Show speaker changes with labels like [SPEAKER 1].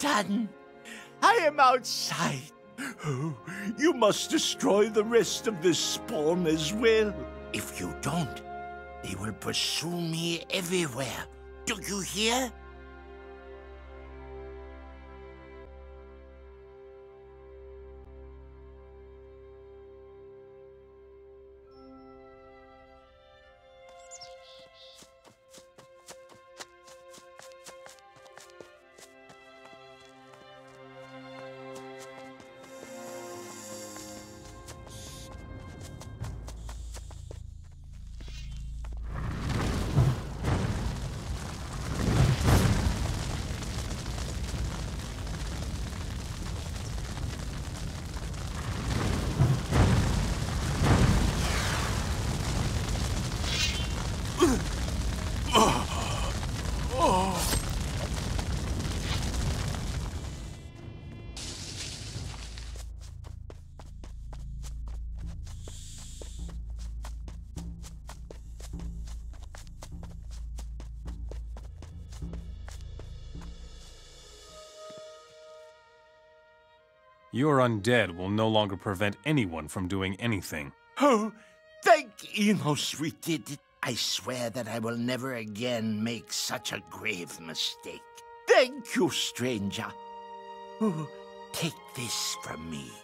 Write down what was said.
[SPEAKER 1] done. I am outside. Oh, you must destroy the rest of this spawn as well. If you don't, they will pursue me everywhere. Do you hear?
[SPEAKER 2] Your undead will no longer prevent anyone from doing anything.
[SPEAKER 1] Oh, thank Enos we did it. I swear that I will never again make such a grave mistake. Thank you, stranger. Oh, take this from me.